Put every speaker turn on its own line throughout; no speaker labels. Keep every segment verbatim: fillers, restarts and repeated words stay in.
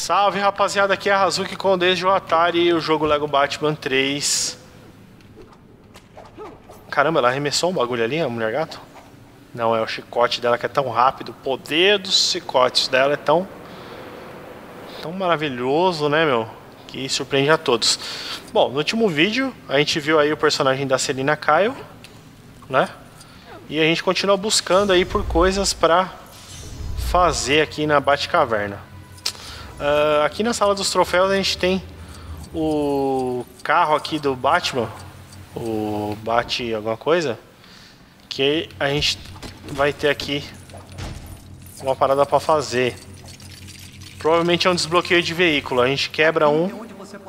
Salve rapaziada, aqui é a Hazuki com desde o Atari e o jogo Lego Batman três. Caramba, ela arremessou um bagulho ali, a mulher gato? Não, é o chicote dela que é tão rápido. O poder dos chicotes dela é tão Tão maravilhoso, né, meu? Que surpreende a todos. Bom, no último vídeo a gente viu aí o personagem da Selina Kyle, né? E a gente continua buscando aí por coisas pra fazer aqui na Batcaverna. Uh, aqui na sala dos troféus a gente tem o carro aqui do Batman, o Bat alguma coisa, que a gente vai ter aqui uma parada pra fazer. Provavelmente é um desbloqueio de veículo. A gente quebra um.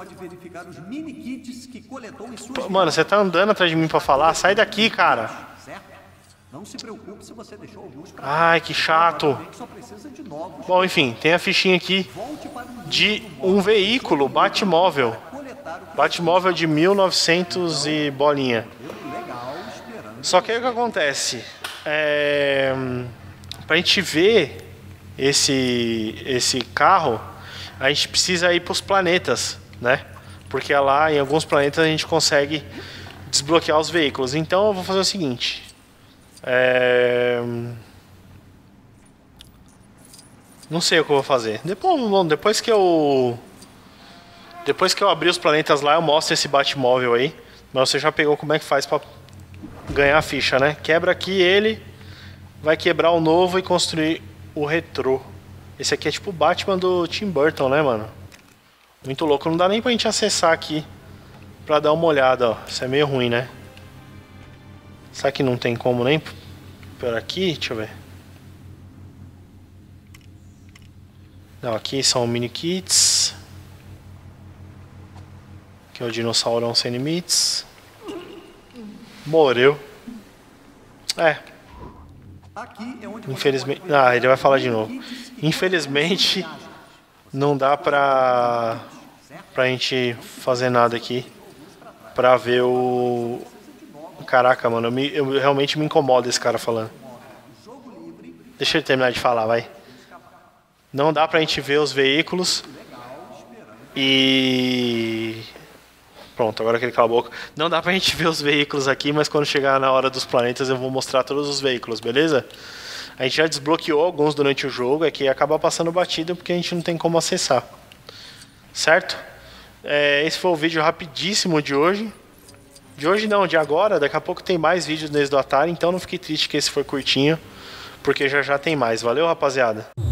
Mano, você tá andando atrás de mim pra falar? Sai daqui, cara. Não se preocupe se você deixou alguns pra... Ai, que chato. Bom, enfim, tem a fichinha aqui de um veículo Batmóvel. Batmóvel de mil e novecentos e bolinha. Só que aí o que acontece? É... Pra gente ver esse, esse carro, a gente precisa ir pros planetas, né? Porque lá em alguns planetas a gente consegue desbloquear os veículos. Então eu vou fazer o seguinte. É... Não sei o que eu vou fazer. Depois, bom, depois que eu Depois que eu abrir os planetas lá, eu mostro esse Batmóvel aí. Mas você já pegou como é que faz pra ganhar a ficha, né? Quebra aqui ele, vai quebrar o novo e construir o retrô. Esse aqui é tipo o Batman do Tim Burton, né, mano? Muito louco. Não dá nem pra gente acessar aqui pra dar uma olhada, ó. Isso é meio ruim, né? Será que não tem como nem por aqui? Deixa eu ver. Não, aqui são mini kits. Aqui é o dinossaurão sem limites. Morreu. É. Infelizmente. Ah, ele vai falar de novo. Infelizmente, não dá pra, pra gente fazer nada aqui pra ver o. Caraca, mano, eu, me, eu realmente me incomodo esse cara falando. Deixa ele terminar de falar, vai. Não dá pra gente ver os veículos. E... Pronto, agora que ele cala a boca. Não dá pra gente ver os veículos aqui, mas quando chegar na hora dos planetas eu vou mostrar todos os veículos, beleza? A gente já desbloqueou alguns durante o jogo, é que acaba passando batido porque a gente não tem como acessar. Certo? É, esse foi o vídeo rapidíssimo de hoje. De hoje não, de agora. Daqui a pouco tem mais vídeos desde o Atari, então não fique triste que esse foi curtinho, porque já já tem mais. Valeu, rapaziada?